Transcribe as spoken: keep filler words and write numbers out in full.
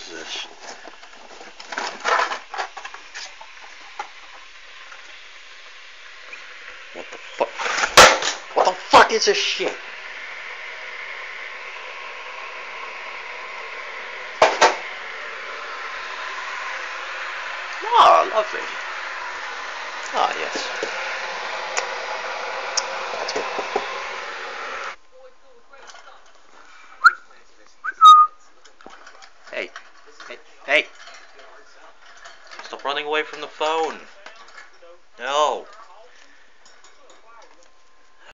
is this? What the fuck? What the fuck is this shit? Ah, lovely. Ah, yes. That's good. Hey, hey, hey! Stop running away from the phone. No.